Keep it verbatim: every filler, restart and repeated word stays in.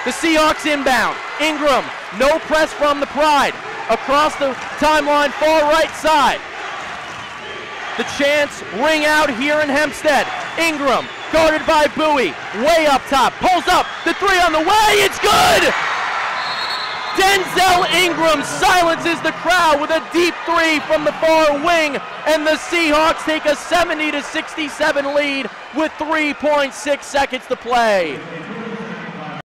The Seahawks inbound. Ingram, no press from the Pride. Across the timeline, far right side. The chance ring out here in Hempstead. Ingram, guarded by Bowie, way up top, pulls up, the three on the way, it's good! Denzel Ingram silences the crowd with a deep three from the far wing, and the Seahawks take a seventy to sixty-seven lead with three point six seconds to play.